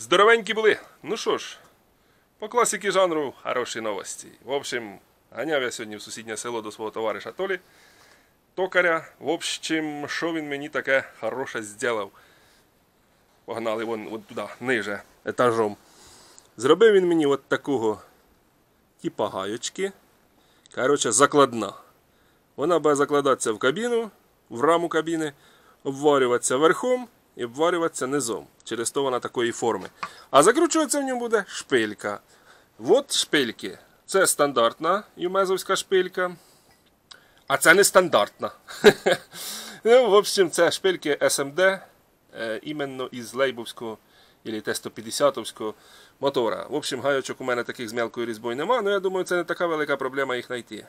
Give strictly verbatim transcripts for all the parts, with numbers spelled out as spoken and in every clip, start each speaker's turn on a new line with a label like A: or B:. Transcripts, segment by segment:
A: Здоровенькі були. Ну що ж, по класіки жанру хороші новості. В общем, ганяв я сьогодні в сусіднє село до свого товариша Толі, токаря. В общем, що він мені таке хороше зробив. Погнали вон, вон туди, ниже, етажом. Зробив він мені от такого типа гаєчки. Коротше, закладна. Вона буде закладатися в кабіну, в раму кабіни, обварюватися верхом і обварюватися низом. Через то вона такої форми. А закручуватися в ньому буде шпилька. От шпильки. Це стандартна юмезовська шпилька. А це не стандартна. Ну, в общем, це шпильки ес ем ді, е, іменно із лейбовського або Т сто п'ятдесятовського мотора. В общем, гайочок у мене таких з мелкою різьбою нема, але я думаю, це не така велика проблема їх знайти.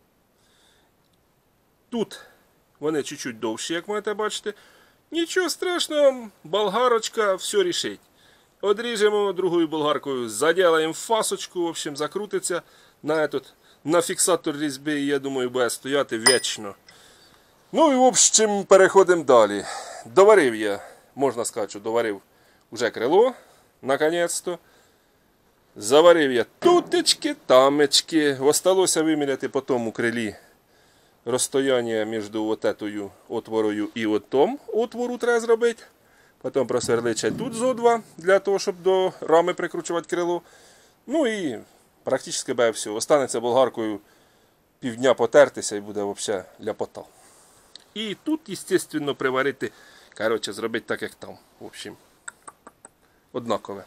A: Тут вони чуть-чуть довші, як можете бачити. Нічого страшного, болгарочка все рішить. Одріжемо другою болгаркою, заділаємо фасочку, в общем, закрутиться на, этот, на фіксатор різьби, і я думаю, буде стояти вічно. Ну і в общем, переходимо далі. Доварив я, можна сказати, що доварив вже крило, наконець-то. Заварив я тутечки, тамечки. Осталося виміряти по тому крилі розстояння між отетою отворою і отом отвору треба зробити. Потім просверлити тут зо два, для того, щоб до рами прикручувати крило. Ну і практично буде все. Останеться болгаркою півдня потертися і буде взагалі ляпота. І тут, звісно, приварити, коротше, зробити так, як там. В общем, однакове.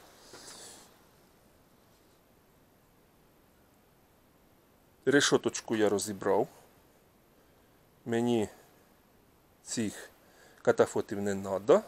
A: Решоточку я розібрав. Мені цих катафотів не треба.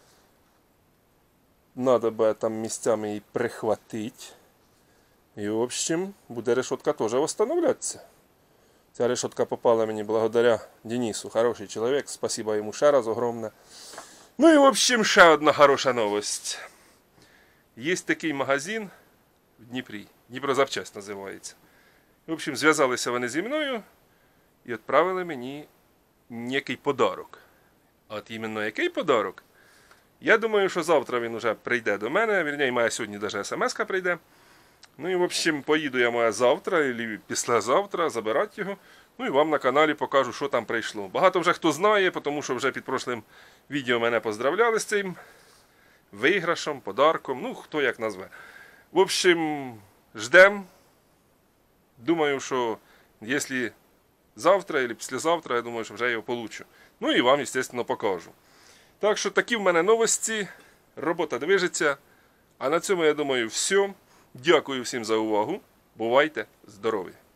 A: Надо буде там місцями її прихватити. І, в общем, буде решотка теж встановлятися. Ця решотка попала мені благодаря Денису. Хороший чоловік. Спасибо йому ще раз огромне. Ну і, в общем, ще одна хороша новость. Є такий магазин в Дніпрі. Дніпрозапчасть називається. В общем, зв'язалися вони зі мною і відправили мені некий подарок. А от іменно який подарок? Я думаю, що завтра він вже прийде до мене. Вірніше, має сьогодні навіть смс-ка прийде. Ну і, в общем, поїду я має завтра або післязавтра забирати його. Ну і вам на каналі покажу, що там прийшло. Багато вже хто знає, тому що вже під прошлим відео мене поздравляли з цим виграшем, подарком. Ну, хто як назве. В общем, ждем. Думаю, що якщо завтра або післязавтра, я думаю, що вже його получу. Ну і вам, звісно, покажу. Так що такі в мене новості. Робота движеться. А на цьому, я думаю, все. Дякую всім за увагу. Бувайте здорові!